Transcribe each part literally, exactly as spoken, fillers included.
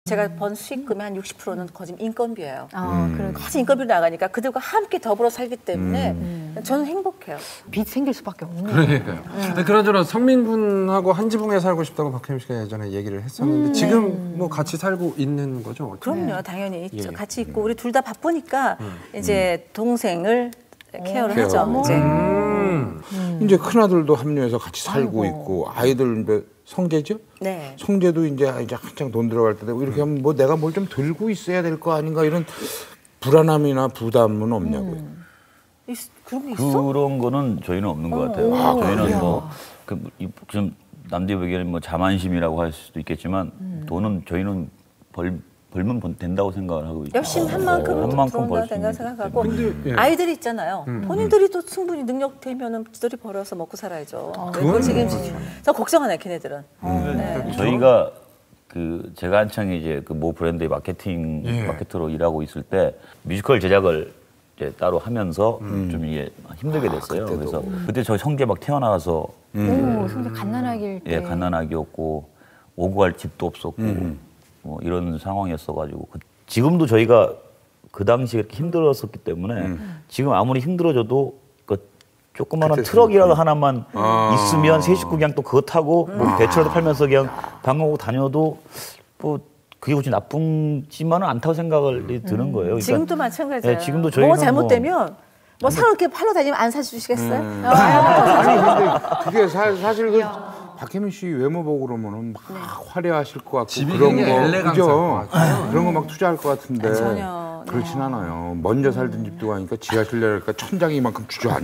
제가 번 수익금의 한 육십 퍼센트는 거의 인건비예요. 아, 음. 거의 인건비로 나가니까 그들과 함께 더불어 살기 때문에 음. 저는 행복해요. 빚 생길 수밖에 없네요. 그러니까요. 음. 그나저나 성민 군하고 한 지붕에 살고 싶다고 박혜미 씨가 예전에 얘기를 했었는데 음. 지금 뭐 같이 살고 있는 거죠? 그럼요. 네. 당연히 예. 같이 있고 우리 둘 다 바쁘니까 음. 이제 동생을 케어를 케어. 하죠. 이제. 음. 음. 이제 큰아들도 합류해서 같이 살고 아이고. 있고 아이들 이제 성재죠? 네. 성재도 이제 이제 한창 돈 들어갈 때 되고 이렇게 하면 뭐 내가 뭘 좀 들고 있어야 될 거 아닌가 이런 불안함이나 부담은 없냐고요. 음. 그런 게 있어? 그런 거는 저희는 없는 것 같아요. 아, 저희는 뭐 좀 남들이 보기에는 뭐 자만심이라고 할 수도 있겠지만 음. 돈은 저희는 벌 벌면 된다고 생각을 하고 있죠. 열심히 한 만큼 한 만큼 벌 된다고 생각하고 근데, 예. 아이들이 있잖아요. 음. 본인들이 또 충분히 능력 되면은 지들이 벌어서 먹고 살아야죠. 아, 그건 책임지지. 저 걱정 안 해요, 걔네들은. 음. 네. 저희가 그 제가 한창 이제 그 모 브랜드의 마케팅 예. 마케터로 일하고 있을 때 뮤지컬 제작을 이제 따로 하면서 음. 좀 이게 힘들게 됐어요. 아, 그래서 그때 저 성재 막 태어나서 음. 오, 성재 갓난아기일 때. 예, 갓난아기였고 오고 갈 집도 없었고. 음. 뭐 이런 상황이었어가지고 그, 지금도 저희가 그 당시에 이렇게 힘들었었기 때문에 음. 지금 아무리 힘들어져도 그 조그마한 트럭이라도 하나만 아. 있으면 세 식구 그냥 또 그거 타고 음. 뭐 배추라도 팔면서 그냥 방 오고 다녀도 뭐 그게 굳이 나쁜지만은 않다고 생각을 음. 드는 거예요. 그러니까, 지금도 마찬가지예요. 네, 지금도 저희는 뭐가 잘못되면 뭐 사람 이렇게 팔러 다니면 안 사주시겠어요? 음. 아니 근데 그게 사, 사실 그 박혜민 씨 외모 보고 그러면은 막 네. 화려하실 것 같고 그런 거 그죠? 그런 거 막 투자할 것 같은데 전혀 그렇진 네. 않아요. 먼저 살던 집도 가니까 지하실내랄까 천장이 이만큼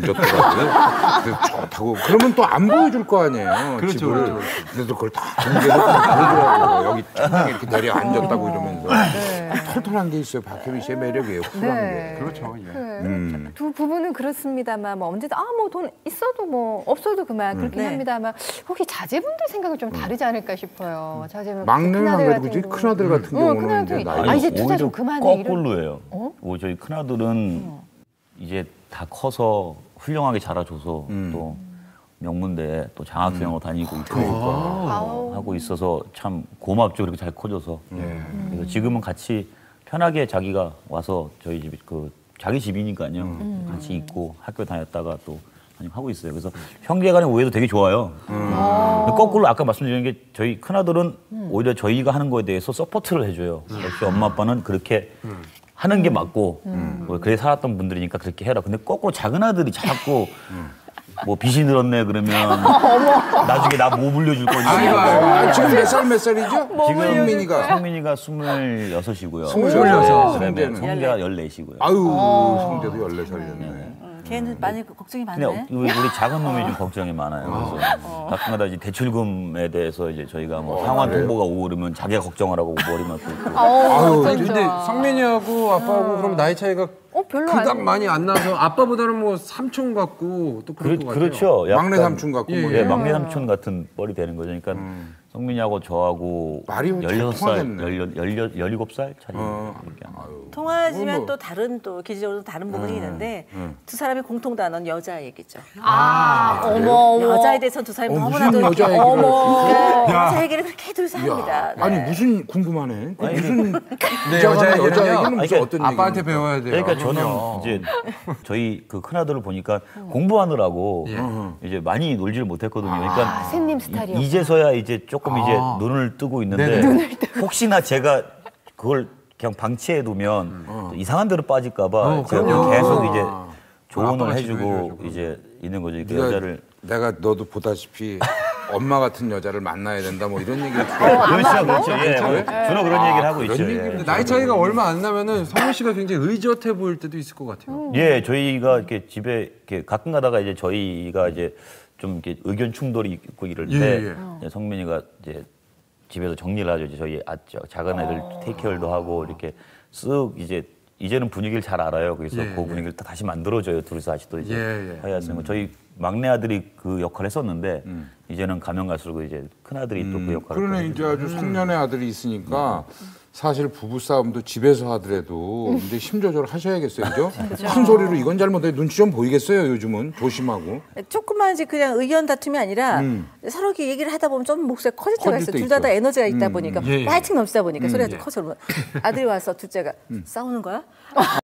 주저앉았더라고요. 좋다고 그러면 또 안 보여줄 거 아니에요. 그렇죠, 집을. 그렇죠. 그래서 그걸 다 공개로 보여주더라고요. 여기 천장이 이렇게 내려앉았다고 이러면서 네. 털털한 게 있어요. 박혜민 씨의 매력이에요. 쿨한 네. 게. 그렇죠. 예. 음. 두 부부는 그렇습니다만 뭐 언제든 아 뭐 돈 있어도 뭐 없어도 그만 그렇긴 네. 합니다만 혹시 자제분들 생각은 좀 다르지 않을까 싶어요. 자제분 막내는 안 그래도 그지 큰아들 같은 경우는 어, 이제 나이 아 이제 투자 좀 그만해. 거꾸로예요. 어? 뭐 저희 큰아들은 어. 이제 다 커서 훌륭하게 자라줘서 음. 또 명문대 또 장학생으로 음. 다니고 있고 아. 하고 있어서 참 고맙죠. 그렇게 잘 커져서. 음. 그래서 지금은 같이 편하게 자기가 와서 저희 집 그 자기 집이니까요. 음. 같이 있고 학교 다녔다가 또 하고 있어요. 그래서 형제간의 우애도 되게 좋아요. 음. 거꾸로 아까 말씀드린 게 저희 큰아들은 음. 오히려 저희가 하는 거에 대해서 서포트를 해줘요. 음. 역시 엄마 아빠는 그렇게 음. 하는 게 맞고 음. 뭐 그래 살았던 분들이니까 그렇게 해라. 근데 거꾸로 작은 아들이 자꾸 음. 뭐 빚이 늘었네 그러면 나중에 나 뭐 물려줄 거냐. 아이고, 아이고. 지금 몇 살 몇 살이죠? 지금 성민이가 성민이가 스물여섯이고요. 스물여섯. 그다음에 성재가 열넷이고요. 아유 성재도 열네 살이었네. 걔는 많이 걱정이 많네. 우리, 우리 작은 놈이 좀 걱정이 많아요. 그래서 어. 가끔가다 이제 대출금에 대해서 이제 저희가 뭐 어, 상환 통보가 오고 그러면 자기가 걱정하라고 머리만 긁고. 아유, 근데 성민이하고 아빠하고 어. 그럼 나이 차이가 어, 별로 그닥 많이 안 나서 아빠보다는 뭐 삼촌 같고 또 그럴 것 같아요. 그렇죠. 막내 삼촌 같고. 예, 뭐. 예, 막내 삼촌 같은 뻘이 되는 거죠. 그러니까 음. 성민이하고 저하고 열여섯 살, 열일곱 살 차이. 어. 통하지만 뭐. 또 다른 또 기질적으로 다른 부분이 음. 있는데 음. 두 사람의 공통 단어는 여자 얘기죠. 아, 아 어머, 어머. 여자에 대해서는 두 사람이 어, 너무나도 여자 얘기를 어머 여자 얘기를 그렇게 둘이서 합니다. 아니 네. 무슨 궁금하네. 아니, 무슨 네, 여자 얘기는 여자 얘기는 무슨 어떤 아빠한테 얘기입니까? 배워야 돼요. 그러니까 저는 이제 저희 그 큰아들을 보니까 공부하느라고 예. 이제 많이 놀지를 못했거든요. 그러니까 아, 샌님 스타일이요. 이제서야 이제 조금 아. 이제 눈을 뜨고 있는데 눈을 혹시나 제가 그걸 그냥 방치해 두면 음. 이상한 데로 빠질까봐 어, 제가 그럼요. 계속 이제 아. 조언을 해주고 이제 있는 거죠. 그 여자를 내가 너도 보다시피 엄마 같은 여자를 만나야 된다 뭐 이런 얘기를 그렇죠, 그렇죠. 예, 주로 그런 얘기를 하고 있죠. 예. 나이 차이가 얼마 안 나면은 성민 씨가 굉장히 의젓해 보일 때도 있을 것 같아요. 음. 예, 저희가 이렇게 집에 이렇게 가끔 가다가 이제 저희가 이제 좀 이렇게 의견 충돌이 있고 이럴 때 예, 예. 성민이가 이제 집에서 정리를 하죠. 이제 저희 아, 작은 애들 어. 테이크케어도 하고 이렇게 쓱 이제 이제는 분위기를 잘 알아요. 그래서 예, 그 예. 분위기를 다 다시 만들어줘요. 둘이서 다시 또 이제 예, 예. 하여튼 음. 저희 막내 아들이 그 역할을 했었는데 음. 이제는 가면 갈수록 이제 큰 아들이 음. 또 그 역할을. 그러네 이제 아주 성년의 아들이 있으니까 사실 부부 싸움도 집에서 하더라도 이제 힘 조절 하셔야겠어요, 그죠? 큰 소리로 이건 잘못해 눈치 좀 보이겠어요, 요즘은 조심하고. 조금만 이제 그냥 의견 다툼이 아니라 음. 서로 이렇게 얘기를 하다 보면 좀 목소리가 커질 때가 커질 있어요. 때 둘 다 다 있죠. 에너지가 있다 음. 보니까 예, 예. 파이팅 넘치다 보니까 음. 소리가 예. 더 커서 그러면 아들이 와서 둘째가 싸우는 거야?